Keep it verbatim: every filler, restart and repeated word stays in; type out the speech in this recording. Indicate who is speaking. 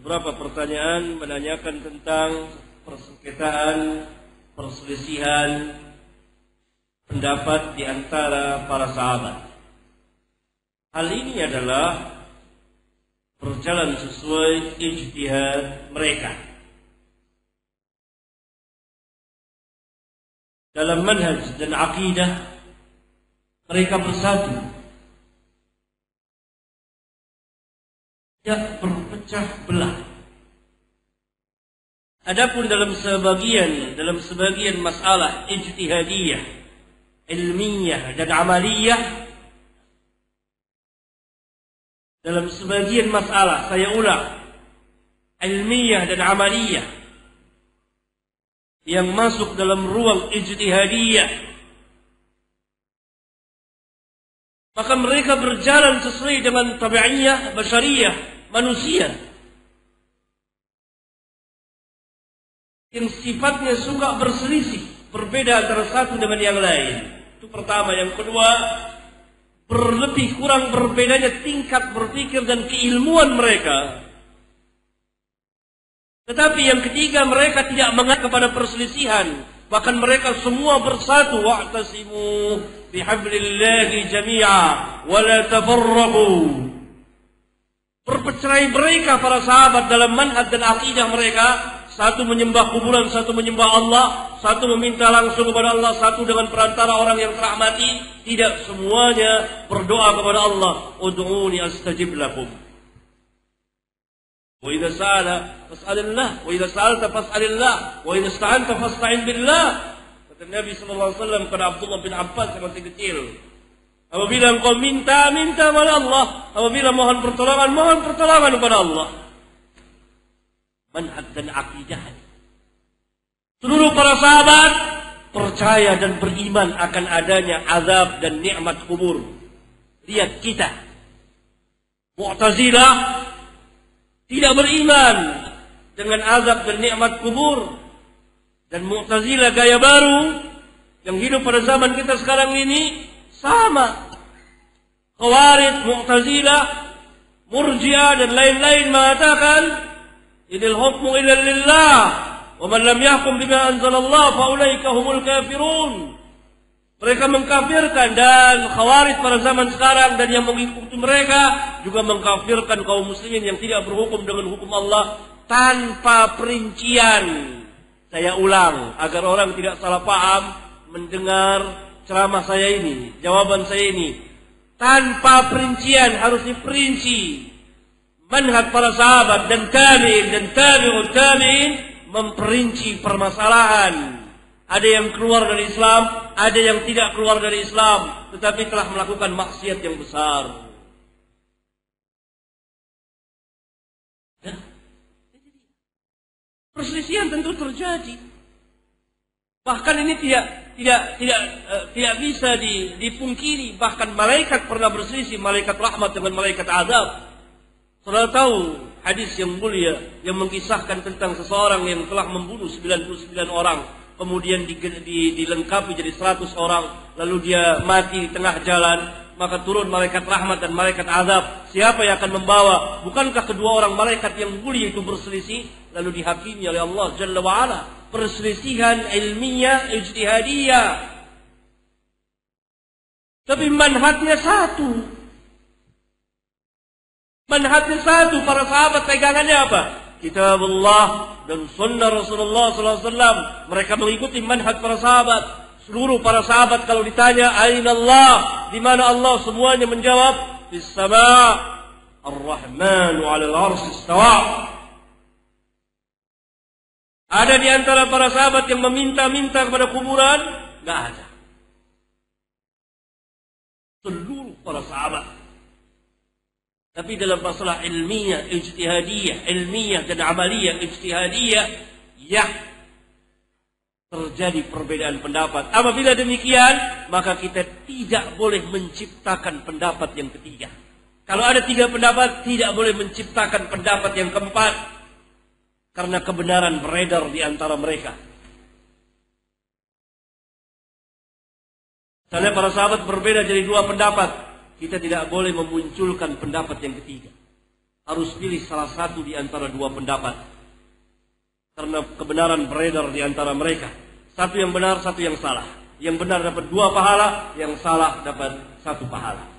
Speaker 1: beberapa pertanyaan menanyakan tentang persengketaan, perselisihan pendapat di antara para sahabat. Hal ini adalah berjalan sesuai ijtihad mereka. Dalam manhaj dan akidah mereka bersatu, tidak berpecah belah. Adapun dalam sebagian dalam sebagian masalah ijtihadiyah, ilmiyah dan amaliyah, dalam sebagian masalah, saya ulang, ilmiyah dan amaliyah yang masuk dalam ruang ijtihadiyah, maka mereka berjalan sesuai dengan tabi'iyah basyariyah, manusia yang sifatnya suka berselisih, berbeda antara satu dengan yang lain. Itu pertama. Yang kedua, berlebih kurang berbedanya tingkat berpikir dan keilmuan mereka. Tetapi yang ketiga, mereka tidak menganggap kepada perselisihan. Bahkan mereka semua bersatu. Wa'tasimu bihablillahi jami'a wa la tafarraqu. Berpecah mereka para sahabat dalam manhaj dan akidah mereka. Satu menyembah kuburan, satu menyembah Allah, satu meminta langsung kepada Allah, satu dengan perantara orang yang telah mati. Tidak semuanya berdoa kepada Allah. Ud'uni astajib lakum. Wa idza sa'ala fas'alillah, wa idza sa'alta fas'alillah, wa idza ista'anta fasta'in billah. Kata Nabi sallallahu alaihi wasallam kepada Abdullah bin Abbas yang masih kecil. Apabila engkau minta, minta kepada Allah. Apabila mohon pertolongan, mohon pertolongan kepada Allah. Manhaj dan akidah. Seluruh para sahabat percaya dan beriman akan adanya azab dan nikmat kubur. Lihat kita, Mu'tazilah tidak beriman dengan azab dan nikmat kubur, dan Mu'tazilah gaya baru yang hidup pada zaman kita sekarang ini sama. Khawarij, Mu'tazilah, Murji'ah dan lain-lain mengatakan idil hukmu illa lillah wa man lam yahkum bima anzalallah fa ulaika humul kafirun. Mereka mengkafirkan, dan Khawarij pada zaman sekarang dan yang mengikuti mereka juga mengkafirkan kaum muslimin yang tidak berhukum dengan hukum Allah tanpa perincian. Saya ulang agar orang tidak salah paham mendengar ceramah saya ini, jawaban saya ini. Tanpa perincian, harus diperinci. Manhaj para sahabat dan tabi'in dan tabi'ut tabi'in memperinci permasalahan. Ada yang keluar dari Islam, ada yang tidak keluar dari Islam, tetapi telah melakukan maksiat yang besar. Ya. Perselisihan tentu terjadi. Bahkan ini tidak tidak tidak uh, tidak bisa dipungkiri. Bahkan malaikat pernah berselisih, malaikat rahmat dengan malaikat azab. Saudara tahu hadis yang mulia yang mengisahkan tentang seseorang yang telah membunuh sembilan puluh sembilan orang, kemudian di, di, dilengkapi jadi seratus orang, lalu dia mati di tengah jalan, maka turun malaikat rahmat dan malaikat azab. Siapa yang akan membawa? Bukankah kedua orang malaikat yang mulia itu berselisih? Lalu dihakimi oleh Allah Jalla wa'ala. Perselisihan ilmiah, ijtihadiyah. Tapi manhajnya satu. Manhajnya satu, para sahabat pegangannya apa? Kitabullah dan sunnah Rasulullah sallallahu alaihi wasallam. Mereka mengikuti manhaj para sahabat. Seluruh para sahabat kalau ditanya, Aina Allah? Di mana Allah? Semuanya menjawab, Fis sama' Ar-Rahmanu 'alal 'arsy istawa. Ada di antara para sahabat yang meminta-minta kepada kuburan? Enggak ada. Seluruh para sahabat. Tapi dalam masalah ilmiah, ijtihadiyah, ilmiah dan amaliyah, ijtihadiyah, ya terjadi perbedaan pendapat. Apabila demikian, maka kita tidak boleh menciptakan pendapat yang ketiga. Kalau ada tiga pendapat, tidak boleh menciptakan pendapat yang keempat, karena kebenaran beredar di antara mereka. Misalnya para sahabat berbeda jadi dua pendapat, kita tidak boleh memunculkan pendapat yang ketiga. harus pilih salah satu di antara dua pendapat. Karena kebenaran beredar di antara mereka. Satu yang benar, satu yang salah. Yang benar dapat dua pahala, yang salah dapat satu pahala.